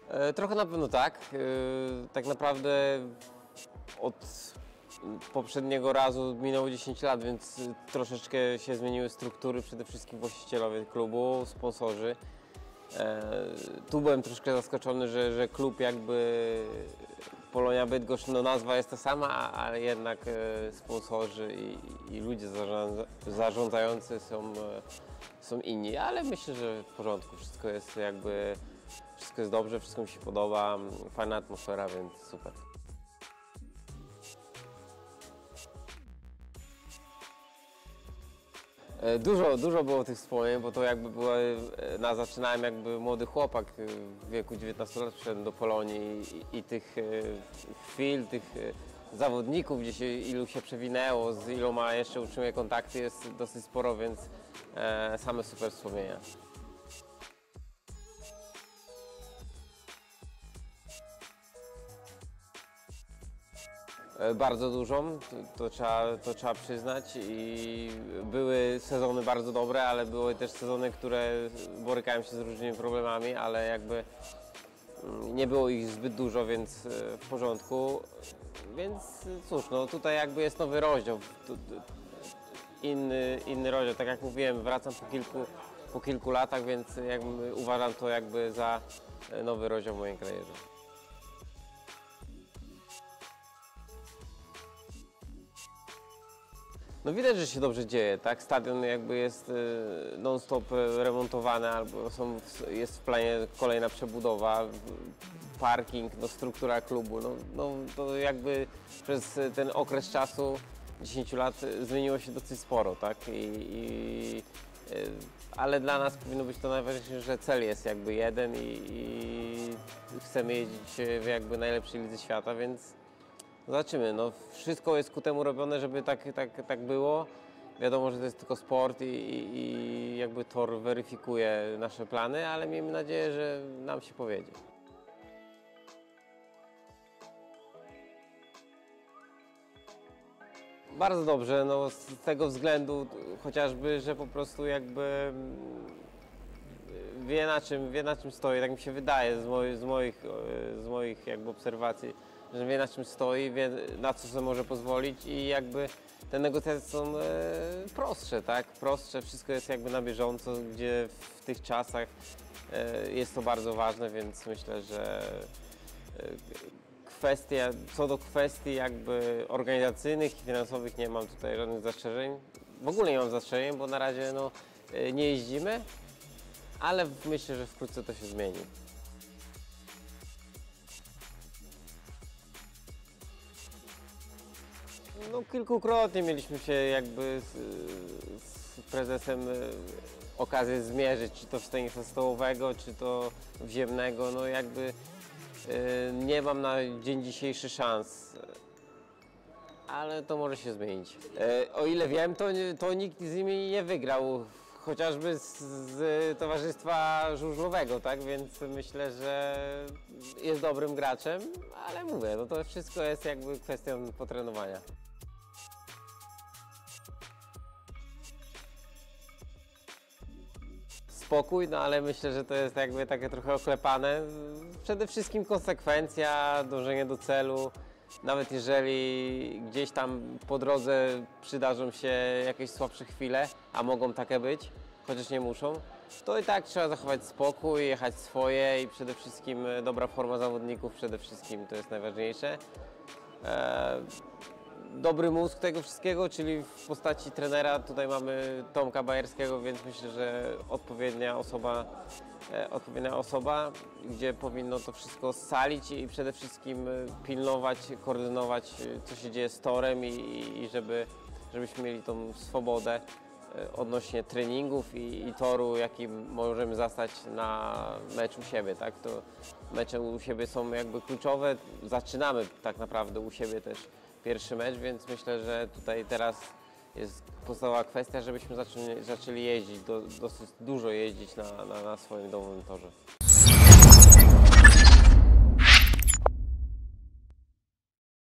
Trochę na pewno tak. Tak naprawdę od poprzedniego razu minęło 10 lat, więc troszeczkę się zmieniły struktury, przede wszystkim właścicielowie klubu, sponsorzy. Tu byłem troszkę zaskoczony, że klub jakby Polonia Bydgoszcz, no nazwa jest ta sama, ale jednak sponsorzy i ludzie zarządzający są inni, ale myślę, że w porządku, wszystko jest dobrze, wszystko mi się podoba, fajna atmosfera, więc super. Dużo było tych wspomnień, bo to jakby było, zaczynałem jakby młody chłopak w wieku 19 lat, przyszedłem do Polonii i tych chwil, tych zawodników, ilu się przewinęło, z iloma jeszcze utrzymuję kontakty, jest dosyć sporo, więc same super wspomnienia. Bardzo dużą, to trzeba przyznać i były sezony bardzo dobre, ale były też sezony, które borykałem się z różnymi problemami, ale jakby nie było ich zbyt dużo, więc w porządku. Więc cóż, no tutaj jakby jest nowy rozdział, inny rozdział. Tak jak mówiłem, wracam po kilku latach, więc jakby uważam to jakby za nowy rozdział w mojej karierze. No widać, że się dobrze dzieje, tak? Stadion jakby jest non-stop remontowany, albo jest w planie kolejna przebudowa, parking, no, struktura klubu. No, to jakby przez ten okres czasu, 10 lat, zmieniło się dosyć sporo, tak? Ale dla nas powinno być to najważniejsze, że cel jest jakby jeden i chcemy jeździć w jakby najlepszej lidze świata, więc zobaczymy, no wszystko jest ku temu robione, żeby tak było. Wiadomo, że to jest tylko sport i jakby tor weryfikuje nasze plany, ale miejmy nadzieję, że nam się powiedzie. Bardzo dobrze, no z tego względu chociażby, że po prostu jakby wie na czym stoi, tak mi się wydaje z moich jakby obserwacji, że wie na czym stoi, wie na co sobie może pozwolić i jakby te negocjacje są prostsze, tak? Prostsze, wszystko jest jakby na bieżąco, gdzie w tych czasach jest to bardzo ważne, więc myślę, że co do kwestii jakby organizacyjnych i finansowych nie mam tutaj żadnych zastrzeżeń. W ogóle nie mam zastrzeżeń, bo na razie no, nie jeździmy, ale myślę, że wkrótce to się zmieni. No, kilkukrotnie mieliśmy się jakby z prezesem okazję zmierzyć, czy to w tenisa stołowego, czy to w ziemnego. No jakby nie mam na dzień dzisiejszy szans, ale to może się zmienić. O ile wiem, to nikt z nimi nie wygrał, chociażby z towarzystwa żużlowego, tak? Więc myślę, że jest dobrym graczem, ale mówię, no to wszystko jest jakby kwestią potrenowania. Spokój, no ale myślę, że to jest jakby takie trochę oklepane. Przede wszystkim konsekwencja, dążenie do celu. Nawet jeżeli gdzieś tam po drodze przydarzą się jakieś słabsze chwile, a mogą takie być, chociaż nie muszą, to i tak trzeba zachować spokój, jechać swoje i przede wszystkim dobra forma zawodników, przede wszystkim to jest najważniejsze. Dobry mózg tego wszystkiego, czyli w postaci trenera, tutaj mamy Tomka Bajerskiego, więc myślę, że odpowiednia osoba, gdzie powinno to wszystko scalić i przede wszystkim pilnować, koordynować, co się dzieje z torem i żebyśmy mieli tą swobodę odnośnie treningów i toru, jaki możemy zastać na mecz u siebie, tak? To mecze u siebie są jakby kluczowe, zaczynamy tak naprawdę u siebie też pierwszy mecz, więc myślę, że tutaj teraz jest podstawowa kwestia, żebyśmy zaczęli jeździć, dosyć dużo jeździć na swoim domowym torze.